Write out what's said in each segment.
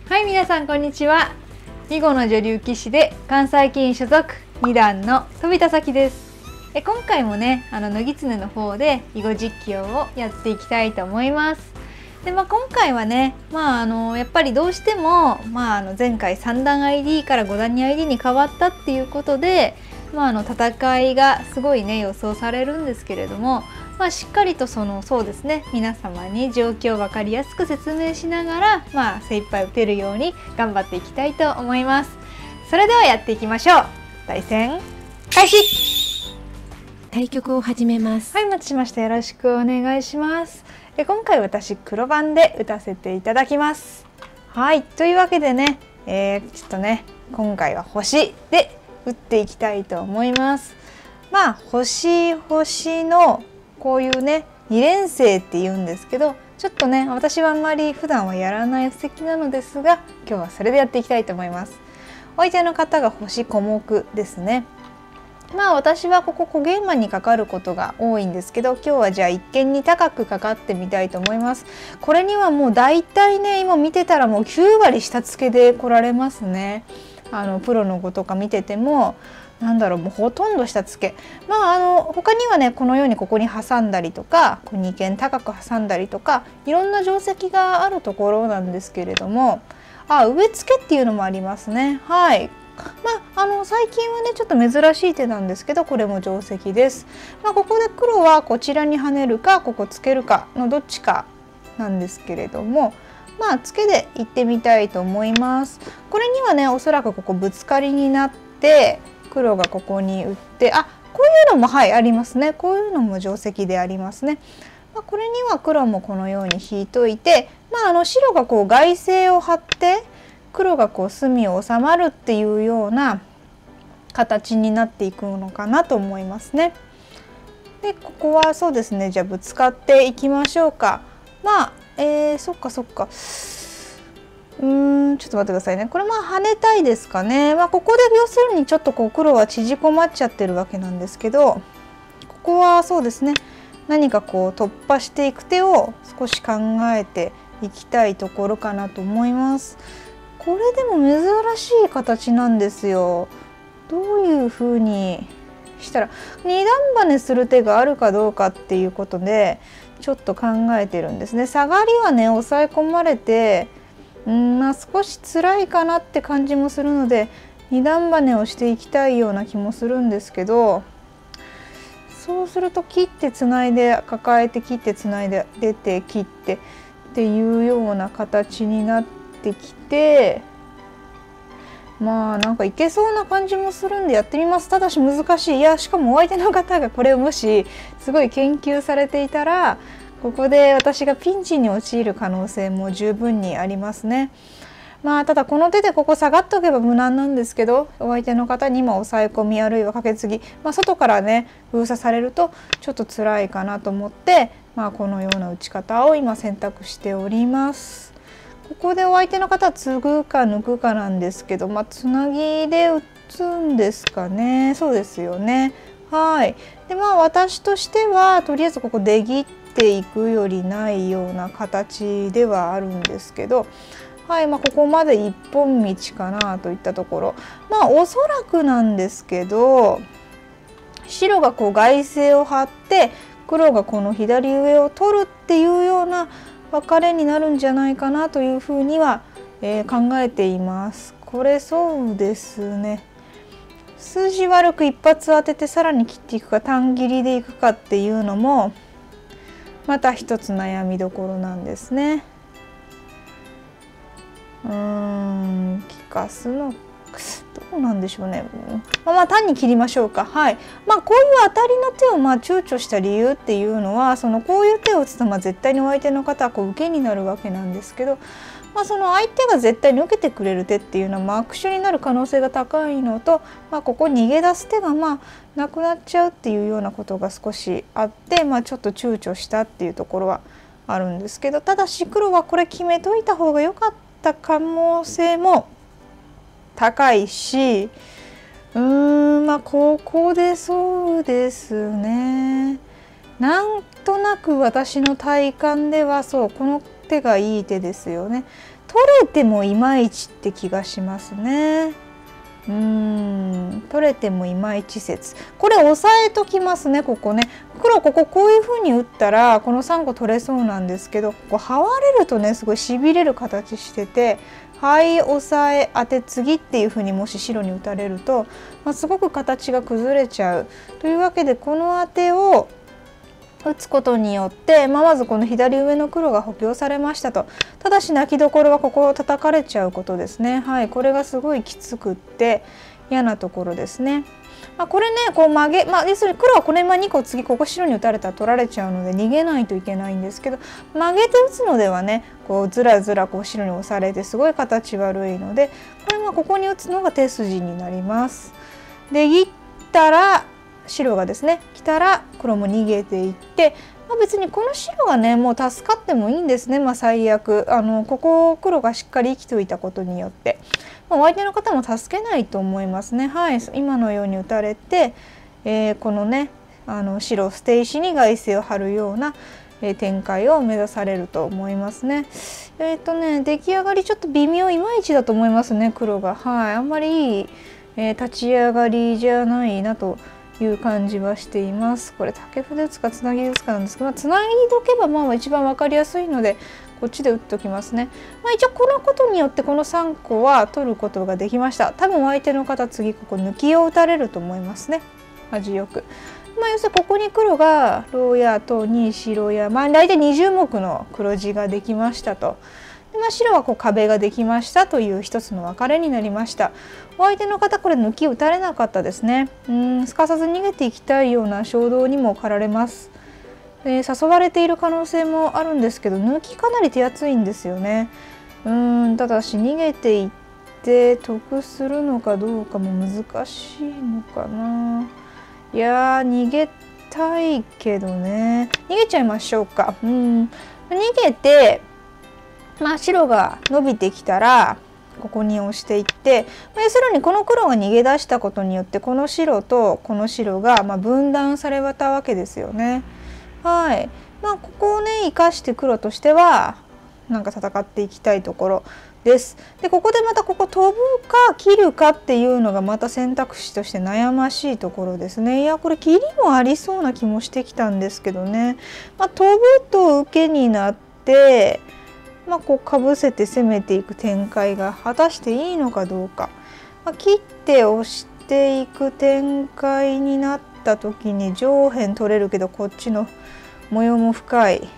はい、皆さんこんにちは。囲碁の女流棋士で関西棋院所属2段の飛田咲です。今回もね、乃木常の方で囲碁実況をやっていきたいと思います。で、今回はね、やっぱりどうしても、前回3段 ID から5段に ID に変わったっていうことで、戦いがすごいね予想されるんですけれども、しっかりとそうですね、皆様に状況を分かりやすく説明しながら、精一杯打てるように頑張っていきたいと思います。それではやっていきましょう。対戦開始。 対局を始めます。 はい、お待ちしました。よろしくお願いします。今回私黒番で打たせていただきます。はい、というわけでね、ちょっとね今回は星で打っていきたいと思います。星のこういうね2連星って言うんですけど、ちょっとね私はあんまり普段はやらない布石なのですが、今日はそれでやっていきたいと思います。お相手の方が星小目ですね。私はここ小ゲイマにかかることが多いんですけど、今日はじゃあ一見に高くかかってみたいと思います。これにはもうだいたいね、今見てたらもう9割下付けで来られますね。プロの子とか見ててももうほとんど下付け。他にはねこのようにここに挟んだりとか、2件高く挟んだりとか、いろんな定石があるところなんですけれども、上付けっていうのもありますね。はい。最近はねちょっと珍しい手なんですけど、これも定石です。ここで黒はこちらに跳ねるかここつけるかのどっちかなんですけれども、ツケでいってみたいと思います。これにはねおそらくここぶつかりになって黒がここに打って、こういうのもありますね。こういうのも定石でありますね。これには黒もこのように引いといて、白がこう外星を張って黒がこう隅を収まるっていうような形になっていくのかなと思いますね。でここはそうですね、じゃあぶつかっていきましょうか。そっかちょっと待ってくださいね。これ跳ねたいですかね。ここで要するにちょっとこう黒は縮こまっちゃってるわけなんですけど、ここはそうですね、何かこう突破していく手を少し考えていきたいところかなと思います。これでも珍しい形なんですよ。どういう風にしたら二段バネする手があるかどうかっていうことでちょっと考えてるんですね。下がりはね抑え込まれて少し辛いかなって感じもするので、二段バネをしていきたいような気もするんですけど、そうすると切ってつないで抱えて切ってつないで出て切ってっていうような形になってきて、なんかいけそうな感じもするんでやってみます。ただし難しい。しかもお相手の方がこれをもしすごい研究されていたら、ここで私がピンチに陥る可能性も十分にありますね。ただこの手でここ下がっておけば無難なんですけど、お相手の方に今抑え込みあるいはカケツギ、外からね封鎖されるとちょっと辛いかなと思って、このような打ち方を今選択しております。ここでお相手の方は継ぐか抜くかなんですけど、つなぎで打つんですかね。そうですよね。はい。で私としてはとりあえずここ出切っていくよりないような形ではあるんですけど、はい、ここまで一本道かなといったところ、おそらくなんですけど、白がこう外星を張って黒がこの左上を取るっていうような分かれになるんじゃないかなというふうには、考えています。これそうですね、筋悪く一発当ててさらに切っていくか単切りでいくかっていうのもまた一つ悩みどころなんですね。利かすのどうなんでしょうね。単に切りましょうか。はい。こういう当たりの手を躊躇した理由っていうのは、こういう手を打つと絶対にお相手の方はこう受けになるわけなんですけど、その相手が絶対に受けてくれる手っていうのは悪手になる可能性が高いのと、ここ逃げ出す手がなくなっちゃうっていうようなことが少しあって、ちょっと躊躇したっていうところはあるんですけど、ただし黒はこれ決めといた方が良かった可能性も高いし、ここでそうですね、なんとなく私の体感ではこの手がいい手ですよね。取れてもいまいちって気がしますね。取れてもいまいち説。これ押さえときますね。ここね、黒こういう風に打ったらこの3個取れそうなんですけど、ここ這われるとねすごいしびれる形してて、はい押さえ当て継ぎっていう風にもし白に打たれると、すごく形が崩れちゃうというわけで、この当てを打つことによって、まずこの左上の黒が補強されましたと。ただし泣きどころはここを叩かれちゃうことですね。はい、これがすごいきつくって嫌なところですね。これねこう曲げ、要するに黒はこれ2個次ここ白に打たれたら取られちゃうので逃げないといけないんですけど、曲げて打つのではねこうずらずらこう白に押されてすごい形悪いので、これここに打つのが手筋になります。で切ったら白がですね来たら黒も逃げていって、別にこの白がねもう助かってもいいんですね。最悪ここ黒がしっかり生きておいたことによって、お相手の方も助けないと思いますね。はい、今のように打たれて、このね白を捨て石に外勢を張るような展開を目指されると思いますね。出来上がりちょっと微妙いまいちだと思いますね黒が。はい、あんまりいい、立ち上がりじゃないなという感じはしています。これ竹歩で打つかつなぎで打つかなんですけど、つなぎどけば一番分かりやすいのでこっちで打っておきますね。一応このことによってこの3個は取ることができました。多分相手の方次ここ抜きを打たれると思いますね。味よく。要するにここに黒がローヤと2白や大体20目の黒地ができましたと。で白は壁ができましたという一つの分かれになりました。お相手の方これ抜き打たれなかったですね。すかさず逃げていきたいような衝動にも駆られます。誘われている可能性もあるんですけど、抜きかなり手厚いんですよね。ただし逃げていって得するのかどうかも難しいのかな。いや逃げたいけどね、逃げちゃいましょうか。逃げて白が伸びてきたらここに押していって、要するにこの黒が逃げ出したことによってこの白とこの白が分断されたわけですよね。はい、ここをね生かして黒としては戦っていきたいところです。でここでまたここ飛ぶか切るかっていうのがまた選択肢として悩ましいところですね。いやこれ切りもありそうな気もしてきたんですけどね。飛ぶと受けになってかぶせて攻めていく展開が果たしていいのかどうか、切って押していく展開になった時に上辺取れるけどこっちの模様も深い。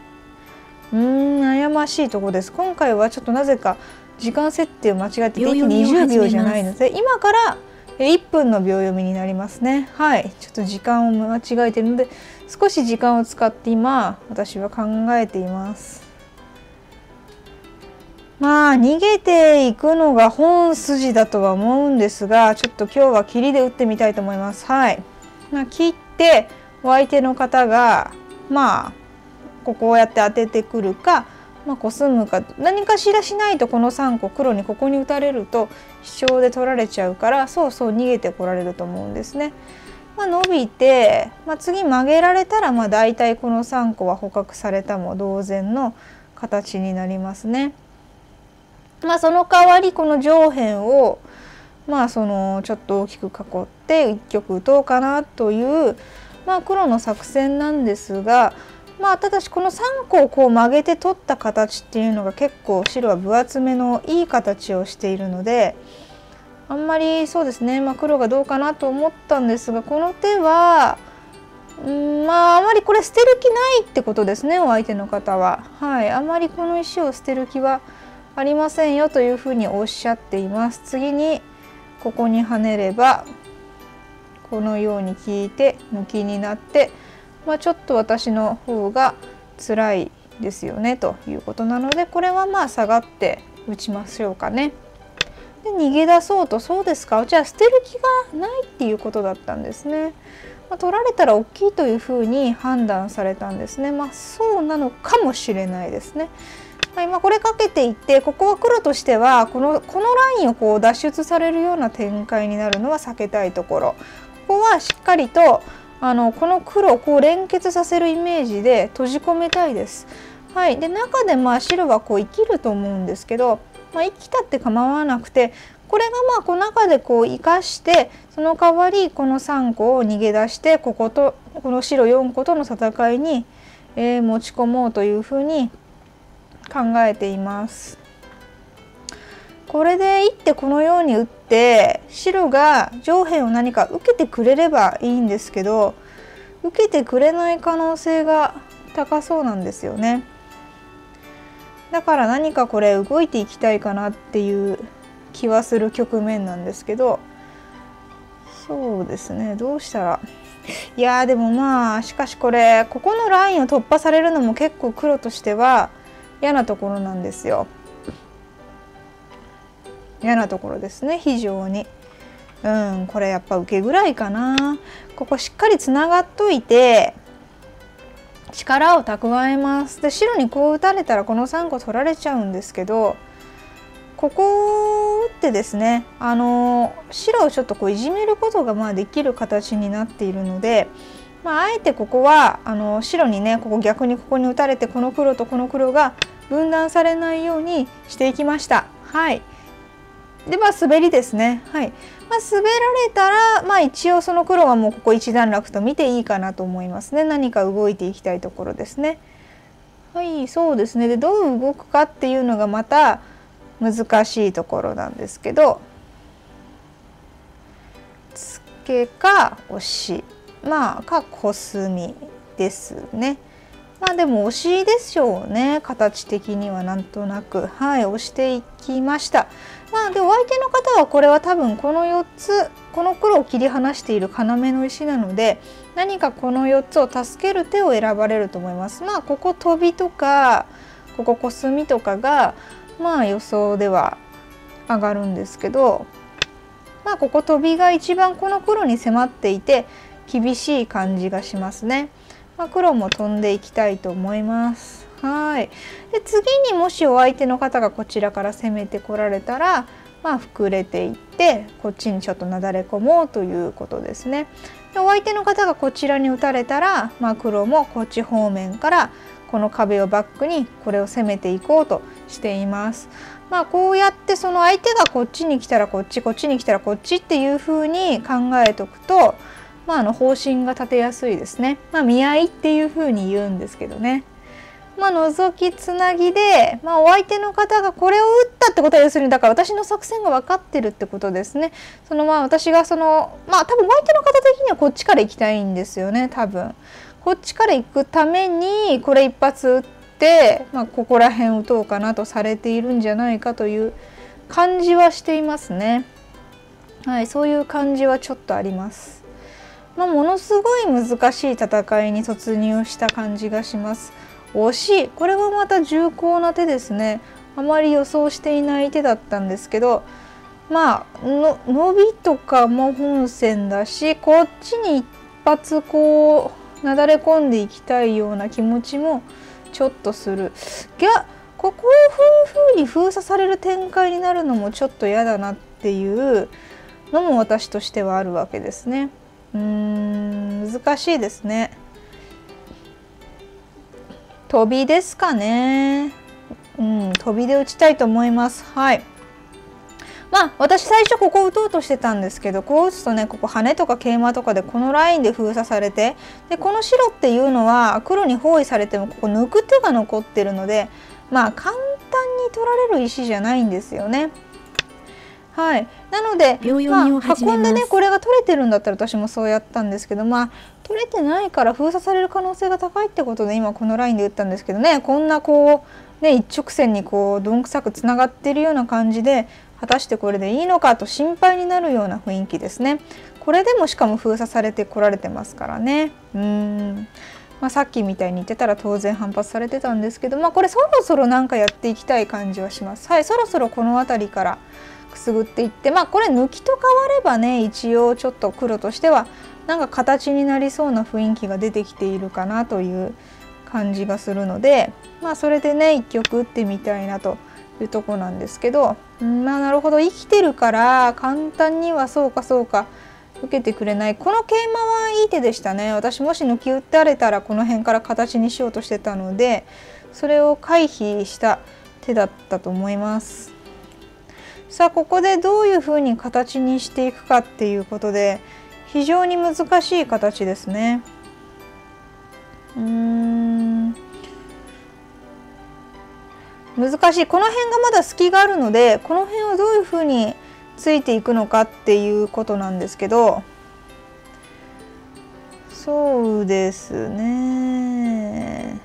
悩ましいところです。今回はちょっとなぜか時間設定を間違えて20秒じゃないので、今から1分の秒読みになりますね。はい、ちょっと時間を間違えているので少し時間を使って今私は考えています。逃げていくのが本筋だとは思うんですが、ちょっと今日は切りで打ってみたいと思います。はい、切ってお相手の方がこうやって当ててくるか、コスむか何かしらしないとこの3個黒にここに打たれると飛翔で取られちゃうから、逃げてこられると思うんですね。伸びて、次曲げられたらだいたいこの3個は捕獲されたも同然の形になりますね。その代わりこの上辺をちょっと大きく囲って一局打とうかなという黒の作戦なんですが、ただしこの3個を曲げて取った形っていうのが結構白は分厚めのいい形をしているので、あんまりそうですね、黒がどうかなと思ったんですが、この手はあまりこれ捨てる気ないってことですね、お相手の方は。はい、あまりこの石を捨てる気はありませんよというふうにおっしゃっています。次にここに跳ねればこのように引いて抜きになって、ちょっと私の方が辛いですよねということなので、これは下がって打ちましょうかね。で逃げ出そうと、そうですか、じゃあ捨てる気がないっていうことだったんですね。取られたら大きいというふうに判断されたんですね。そうなのかもしれないですね。はい、これかけていって、ここは黒としてはこのラインを脱出されるような展開になるのは避けたいところ。ここはしっかりとこの黒を連結させるイメージで閉じ込めたいです。 はい、で中で白はこう生きると思うんですけど、生きたって構わなくて、これがこの中でこう生かして、その代わりこの3個を逃げ出して、こことこの白4個との戦いに、持ち込もうというふうに考えています。これで一手このように打って、白が上辺を何か受けてくれればいいんですけど、受けてくれない可能性が高そうなんですよね。だから何かこれ動いていきたいかなっていう気はする局面なんですけど、そうですね、どうしたら、いやーでもしかしこれここのラインを突破されるのも結構黒としては嫌なところなんですよ。嫌なところですね、非常に。これやっぱ受けぐらいかな。ここしっかりつながっといて力を蓄えます。で白にこう打たれたらこの3個取られちゃうんですけど、ここを打ってですね、白をちょっとこういじめることができる形になっているので、あえてここは白にね、ここ逆にここに打たれて、この黒とこの黒が分断されないようにしていきました。はい。で滑りですね。はい。滑られたら一応その黒はもうここ一段落と見ていいかなと思いますね。何か動いていきたいところですね。はい、そうですね。でどう動くかっていうのがまた難しいところなんですけど、ツケかオシ、かコスミですね。でもオシでしょうね、形的にはなんとなく。はい、オしていきました。でお相手の方はこれは多分この4つ、この黒を切り離している要の石なので、何かこの4つを助ける手を選ばれると思います。ここトビとかここコスミとかが予想では上がるんですけど、ここトビが一番この黒に迫っていて厳しい感じがしますね。黒も飛んでいきたいと思います。はい。で次にもしお相手の方がこちらから攻めてこられたら、膨れていってこっちにちょっとなだれ込もうということですね。でお相手の方がこちらに打たれたら、黒もこっち方面からこの壁をバックにこれを攻めていこうとしています。こうやってその相手がこっちに来たらこっち、こっちに来たらこっちっていう風に考えておくと、方針が立てやすいですね。見合いっていう風に言うんですけどね。覗きつなぎで、お相手の方がこれを打ったってことは、要するにだから私の作戦が分かってるってことですね。私が多分お相手の方的にはこっちから行きたいんですよね。多分こっちから行くためにこれ一発打って、ここら辺打とうかなとされているんじゃないかという感じはしていますね。はい、そういう感じはちょっとあります。ものすごい難しい戦いに突入した感じがします。惜しい。これはまた重厚な手ですね。あまり予想していない手だったんですけど、伸びとかも本線だし、こっちに一発こうなだれ込んでいきたいような気持ちもちょっとする。ここを風に封鎖される展開になるのもちょっと嫌だなっていうのも私としてはあるわけですね。難しいですね。飛びですかね。飛びで打ちたいと思います。はい。私最初ここ打とうとしてたんですけど、こう打つとね、ここ羽とか桂馬とかでこのラインで封鎖されて、でこの白っていうのは黒に包囲されてもここ抜く手が残ってるので、簡単に取られる石じゃないんですよね。はい、なので、運んでねこれが取れてるんだったら私もそうやったんですけど、取れてないから封鎖される可能性が高いってことで今このラインで打ったんですけどね、こんなこうね一直線にこうどんくさくつながってるような感じで、果たしてこれでいいのかと心配になるような雰囲気ですね。これでもしかも封鎖されてこられてますからね。さっきみたいに言ってたら当然反発されてたんですけど、これそろそろなんかやっていきたい感じはします。はい、そろそろこの辺りからくすぐっていって、これ抜きと変わればね、一応ちょっと黒としてはなんか形になりそうな雰囲気が出てきているかなという感じがするので、それでね一局打ってみたいなというとこなんですけど、なるほど、生きてるから簡単にはそうか受けてくれない。この桂馬はいい手でしたね。私もし抜き打たれたらこの辺から形にしようとしてたので、 それを回避した手だったと思います。さあここでどういうふうに形にしていくかっていうことで非常に難しい形ですね。難しい。この辺がまだ隙があるので、この辺をどういうふうについていくのかっていうことなんですけど、そうですね、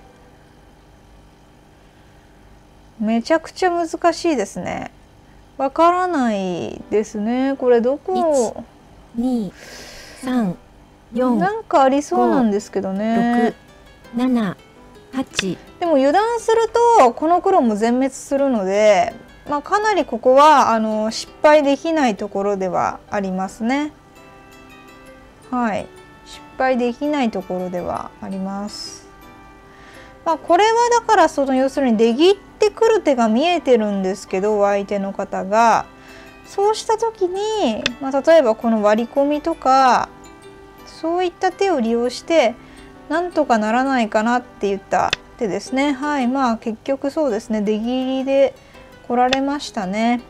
めちゃくちゃ難しいですね。わからないですね。これどこ 2、3、4 なんかありそうなんですけどね。 6、7、8。 でも油断するとこの黒も全滅するので、かなりここは失敗できないところではありますね。はい、失敗できないところではあります。これはだから要するに出切ってくる手が見えてるんですけど、相手の方がそうした時に、例えばこの割り込みとかそういった手を利用してなんとかならないかなって言った手ですね。はい、結局そうですね、出切りで来られましたね。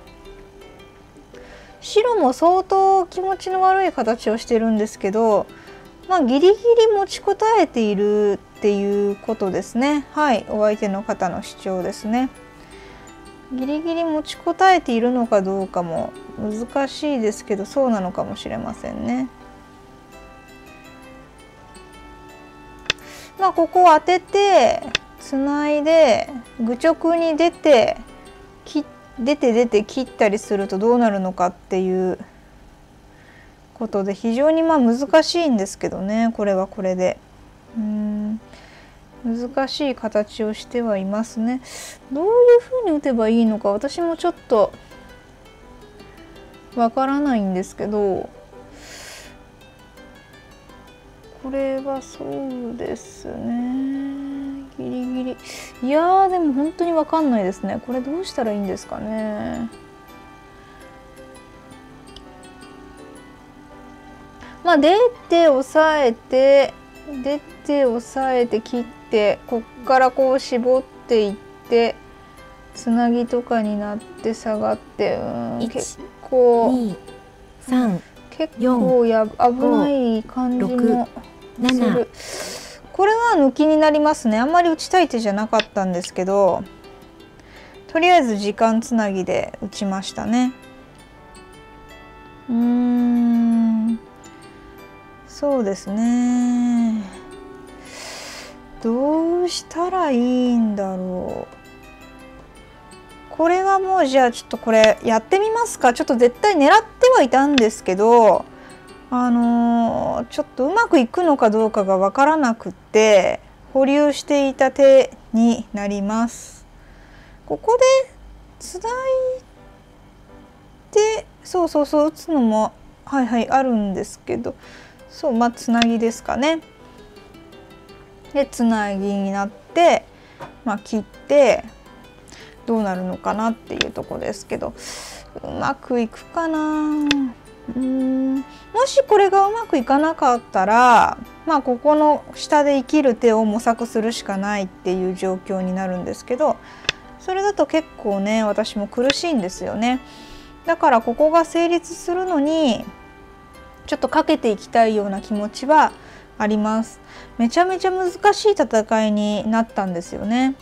白も相当気持ちの悪い形をしてるんですけど、ギリギリ持ちこたえているっていうことですね。はい、お相手の方の主張ですね。ギリギリ持ちこたえているのかどうかも難しいですけど、そうなのかもしれませんね。ここを当ててつないで愚直に出て切ったりするとどうなるのかっていうことで非常に難しいんですけどね。これはこれで難しい形をしてはいますね。どういうふうに打てばいいのか私もちょっとわからないんですけど、これはそうですね、ギリギリ、いやーでも本当にわかんないですね。これどうしたらいいんですかね。出て押さえて切って、こっからこう絞っていってつなぎとかになって下がって、結構 2、3、 結構危ない感じもする。これは抜きになりますね。あんまり打ちたい手じゃなかったんですけど、とりあえず時間つなぎで打ちましたね。そうですね。どうしたらいいんだろう。これはもうじゃあちょっとこれやってみますか。ちょっと絶対狙ってはいたんですけど、ちょっとうまくいくのかどうかが分からなくって保留していた手になります。ここでつないでそう打つのもあるんですけど、つなぎですかね。でつなぎになって、切ってどうなるのかなっていうとこですけど、うまくいくかな。もしこれがうまくいかなかったら、ここの下で生きる手を模索するしかないっていう状況になるんですけど、それだと結構ね私も苦しいんですよね。だからここが成立するのにちょっとかけていきたいような気持ちはあります。めちゃめちゃ難しい戦いになったんですよね。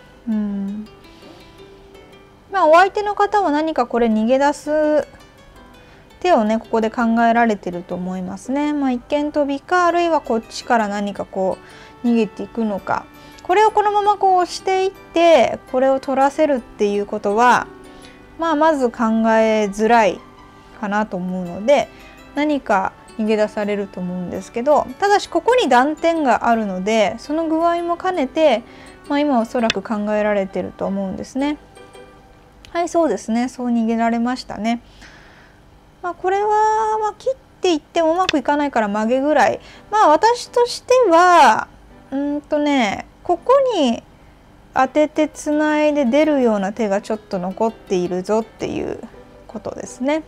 お相手の方は何かこれ逃げ出す手をねここで考えられてると思いますね。一間飛びか、あるいはこっちから何かこう逃げていくのか、これをこのままこう押していってこれを取らせるっていうことはまず考えづらいかなと思うので、何か逃げ出されると思うんですけど、ただしここに断点があるのでその具合も兼ねて、今おそらく考えられてると思うんですね。はい、そうですね、そう逃げられましたね。これは、切っていってもうまくいかないから曲げぐらい。私としてはここに当ててつないで出るような手がちょっと残っているぞっていうことですね。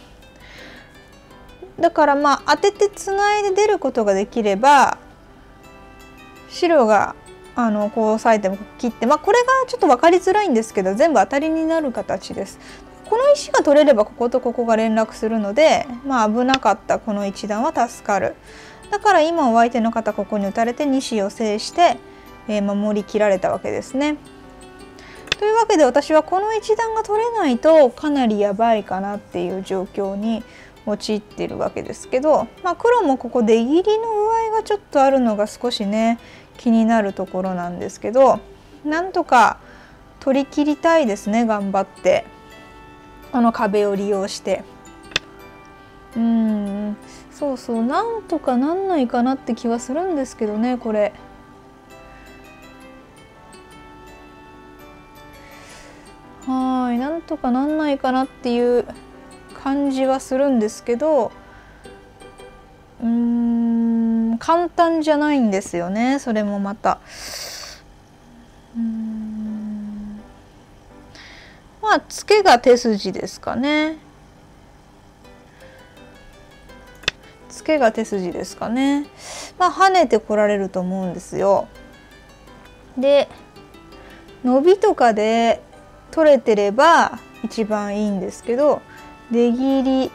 だから当ててつないで出ることができれば白がこう押さえても切って、これがちょっと分かりづらいんですけど全部当たりになる形です。この石が取れればこことここが連絡するので、危なかったこの一段は助かる。だから今お相手の方ここに打たれて2子を制して、守りきられたわけですね。というわけで私はこの一段が取れないとかなりやばいかなっていう状況に陥っているわけですけど、黒もここ出切りの具合がちょっとあるのが少しね気になるところなんですけど、なんとか取り切りたいですね、頑張って。この壁を利用して。そうそう、なんとかなんないかなって気はするんですけどね、これ。なんとかなんないかなっていう感じはするんですけど、簡単じゃないんですよね、それもまた。ツケが手筋ですかね。ツケが手筋ですかね。跳ねてこられると思うんですよ。でノビとかで取れてれば一番いいんですけど、出切り、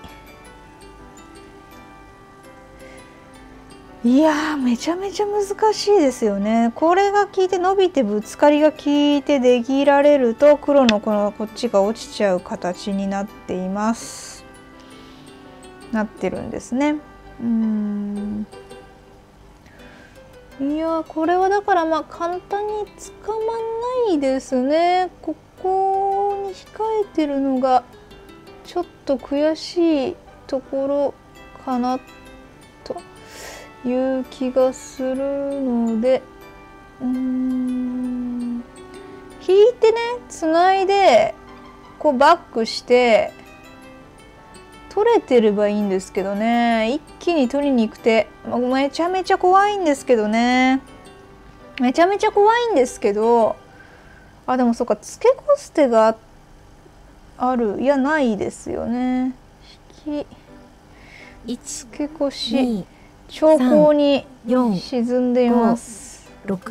いやーめちゃめちゃ難しいですよね。これが効いてノビてぶつかりが効いて出切られると黒のこっちが落ちちゃう形になっています。なってるんですね。いやこれはだから簡単に捕まんないですね。ここに控えてるのがちょっと悔しいところかなという気がするので、引いてねつないでこうバックして取れてればいいんですけどね、一気に取りに行く手めちゃめちゃ怖いんですけどね、めちゃめちゃ怖いんですけど、でもそっか、付け越す手がある、いやないですよね。引き付け越し長考に沈んでいます。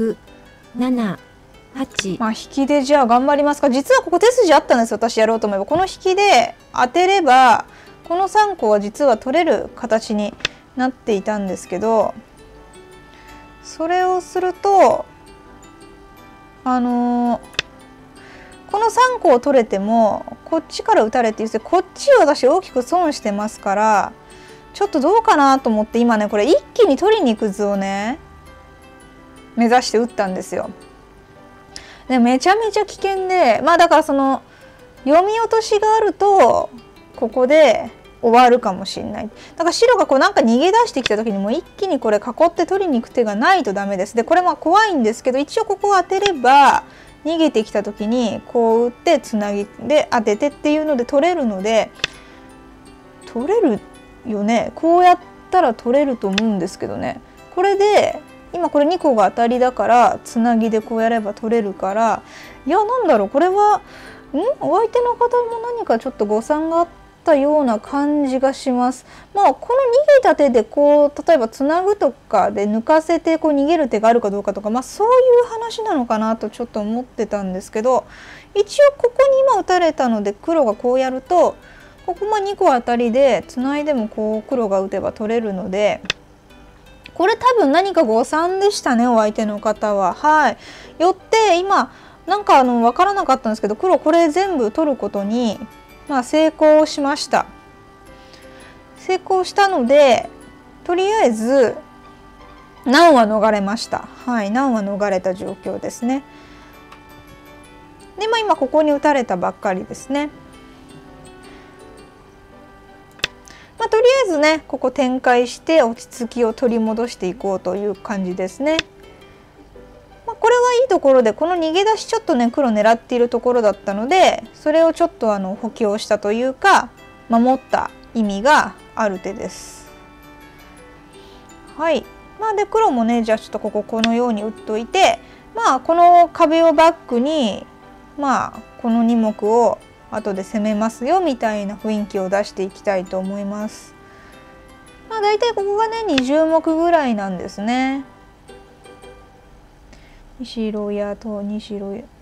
6、7、8。 引きでじゃあ頑張りますか。実はここ手筋あったんですよ、私やろうと思えば。この引きで当てればこの3個は実は取れる形になっていたんですけど、それをするとこの3個を取れてもこっちから打たれて言って、こっちを私大きく損してますから、ちょっとどうかなと思って今ねこれ一気に取りに行く図をね目指して打ったんですよ。でめちゃめちゃ危険で、だからその読み落としがあるとここで終わるかもしれない。だから白がなんか逃げ出してきた時にもう一気にこれ囲って取りに行く手がないとダメです。でこれ怖いんですけど、一応ここを当てれば逃げてきた時にこう打ってつなぎで当ててっていうので取れるので、取れるよね。こうやったら取れると思うんですけどね。これで今これ2個が当たりだからつなぎでこうやれば取れるから、いやなんだろう、これはお相手の方も何かちょっと誤算があったような感じがします。この逃げた手で例えばつなぐとかで抜かせて逃げる手があるかどうかとか、そういう話なのかなとちょっと思ってたんですけど、一応ここに今打たれたので黒がこうやるとここ2個当たりでつないでも黒が打てば取れるので、これ多分何か誤算でしたね、お相手の方は。よって今なんか分からなかったんですけど、黒これ全部取ることに成功しました。成功したのでとりあえず難は逃れました。難は逃れた状況ですね。で今ここに打たれたばっかりですね。とりあえずねここ展開して落ち着きを取り戻していこうという感じですね。これはいいところで、この逃げ出しちょっとね黒狙っているところだったので、それをちょっと補強したというか守った意味がある手です。で黒もねじゃあちょっとこのように打っといて、この壁をバックにこの2目を後で攻めますよみたいな雰囲気を出していきたいと思います。だいたいここがね20目ぐらいなんですね。 白やと西白や。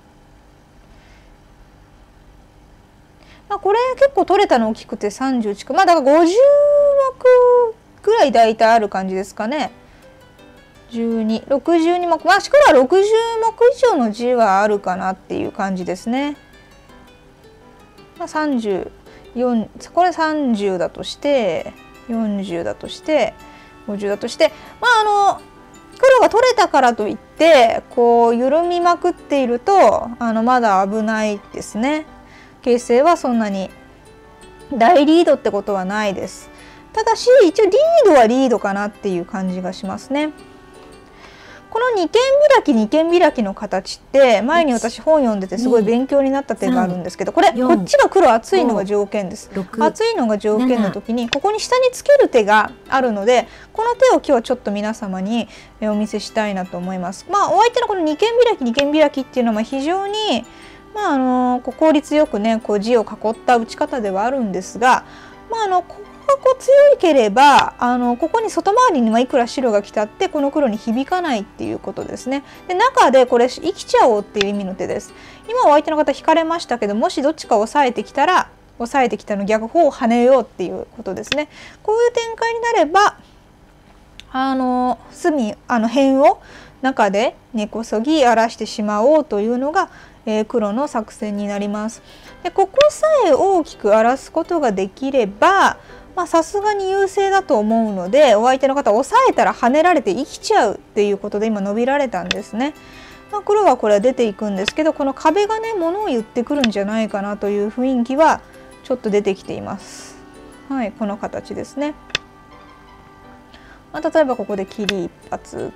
これ結構取れたの大きくて30近く、だから50目ぐらい大体ある感じですかね。12、62目、しくら60目以上の字はあるかなっていう感じですね。34、これ30だとして、40だとして、50だとして、黒が取れたからといってこう緩みまくっているとまだ危ないですね。形勢はそんなに大リードってことはないです。ただし一応リードはリードかなっていう感じがしますね。この二間開きの形って前に私本読んでてすごい勉強になった手があるんですけど、これこっちが黒厚いのが条件です。厚いのが条件の時にここに下につける手があるので、この手を今日はちょっと皆様にお見せしたいなと思います。お相手のこの二間開きっていうのは非常に効率よくねこう地を囲った打ち方ではあるんですが、ここが強ければここに外回りにいくら白が来たってこの黒に響かないっていうことですね。で中でこれ生きちゃおうっていう意味の手です。今お相手の方引かれましたけど、もしどっちか押さえてきたら押さえてきたの逆方を跳ねようっていうことですね。こういう展開になれば辺を中で根こそぎ荒らしてしまおうというのが黒の作戦になります。でここさえ大きく荒らすことができればさすがに優勢だと思うので、お相手の方押さえたら跳ねられて生きちゃうっていうことで今伸びられたんですね。黒はこれは出ていくんですけど、この壁がね物を言ってくるんじゃないかなという雰囲気はちょっと出てきています。はい、この形ですね。例えばここで切り一発打って、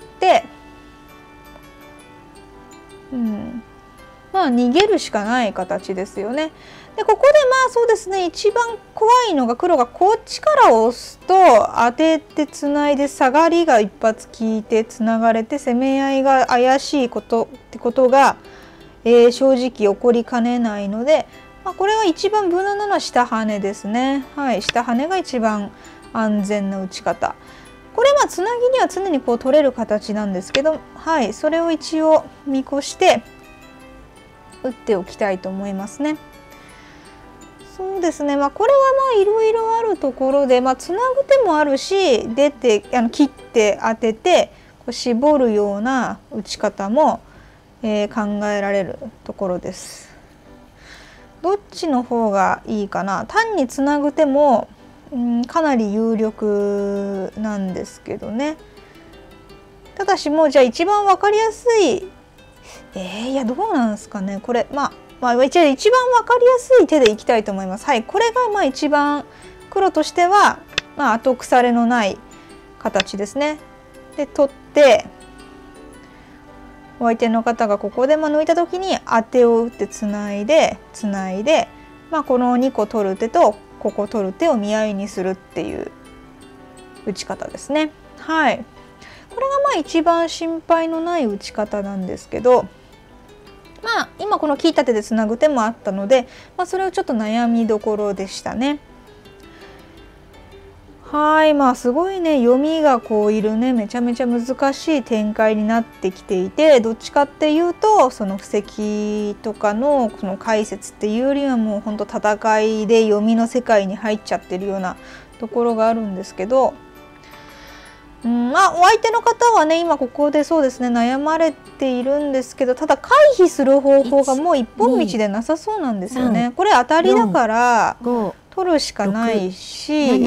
逃げるしかない形ですよね。でここでそうですね、一番怖いのが黒がこっちから押すと当ててつないで下がりが一発効いてつながれて攻め合いが怪しいことってことが、正直起こりかねないので、これは一番無難なのは下跳ねですね。はい、下跳ねが一番安全な打ち方。これつなぎには常にこう取れる形なんですけど、はい、それを一応見越して打っておきたいと思いますね。そうですね、これはいろいろあるところで、つなぐ手もあるし、出て切って当ててこう絞るような打ち方も、考えられるところです。どっちの方がいいかな。単につなぐ手も、かなり有力なんですけどね。ただしもうじゃあ一番分かりやすい、いやどうなんですかねこれ。一番分かりやすい手でいきたいと思います。はい、これが一番黒としては後腐れのない形ですね。で取ってお相手の方がここで抜いた時に当てを打ってつないでこの2個取る手とここ取る手を見合いにするっていう打ち方ですね。はい、これが一番心配のない打ち方なんですけど、今この切った手でつなぐ手もあったので、それをちょっと悩みどころでしたね。はい、すごいね読みがいるねめちゃめちゃ難しい展開になってきていて、どっちかっていうとその布石とかのこの解説っていうよりはもうほんと戦いで読みの世界に入っちゃってるようなところがあるんですけど、お相手の方はね今ここでそうですね悩まれているんですけど、ただ回避する方法がもう一本道でなさそうなんですよね。これ当たりだから取るしかないし、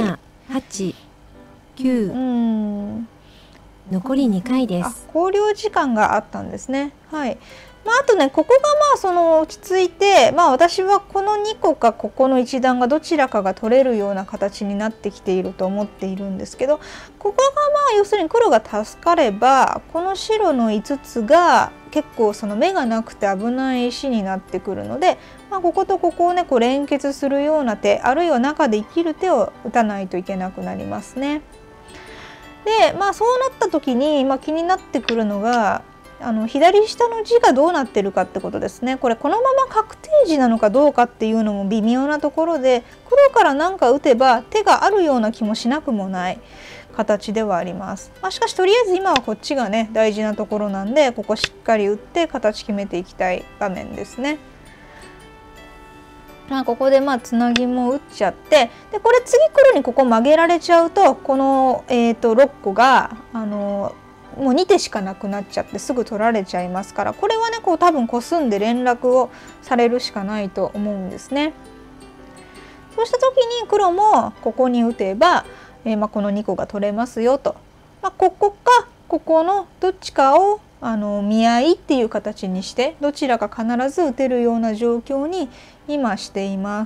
8、9、残り2回です。 考慮時間があったんですね。はい。あとねここがその落ち着いて、私はこの2個かここの1段がどちらかが取れるような形になってきていると思っているんですけど、ここが要するに黒が助かればこの白の5つが結構その眼がなくて危ない石になってくるので、こことここをね連結するような手、あるいは中で生きる手を打たないといけなくなりますね。でそうなった時に気になってくるのが左下の字がどうなってるかってことですね。これこのまま確定字なのかどうかっていうのも微妙なところで、黒から何か打てば手があるような気もしなくもない形ではあります。しかしとりあえず今はこっちがね大事なところなんで、ここしっかり打って形決めていきたい場面ですね。ここでつなぎも打っちゃって、でこれ次黒にここ曲げられちゃうと、この、6個がもう2手しかなくなっちゃってすぐ取られちゃいますから、これはねこう多分コスんで連絡をされるしかないと思うんですね。そうした時に黒もここに打てば、この2個が取れますよと、ここかここのどっちかを見合いっていう形にして、どちらか必ず打てるような状況に今しています。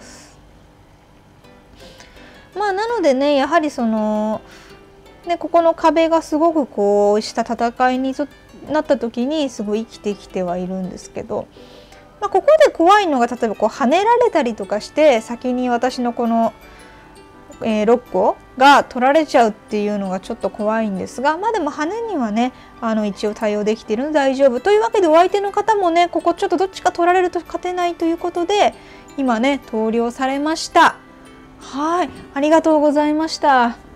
なのでね、やはりここの壁がすごくこうした戦いになった時にすごい生きてきてはいるんですけど、ここで怖いのが、例えばこう跳ねられたりとかして先に私のこの、6個が取られちゃうっていうのがちょっと怖いんですが、でも跳ねにはね一応対応できているので大丈夫というわけで、お相手の方もねここちょっとどっちか取られると勝てないということで今ね投了されました。はい、ありがとうございました。